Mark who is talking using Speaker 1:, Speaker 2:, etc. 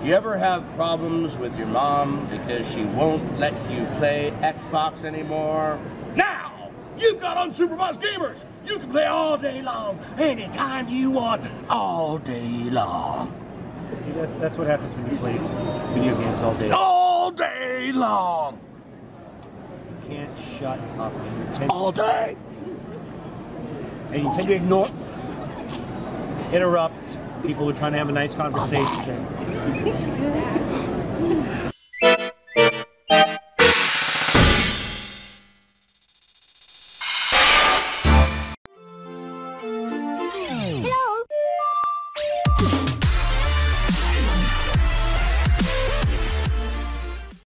Speaker 1: You ever have problems with your mom because she won't let you play Xbox anymore? Now, you've got unsupervised gamers. You can play all day long, anytime you want, all day long.
Speaker 2: See, that's what happens when you play video games all day.
Speaker 1: All day long.
Speaker 2: You can't shut up.
Speaker 1: All day.
Speaker 2: And you tend to ignore, interrupt people who are trying to have a nice conversation.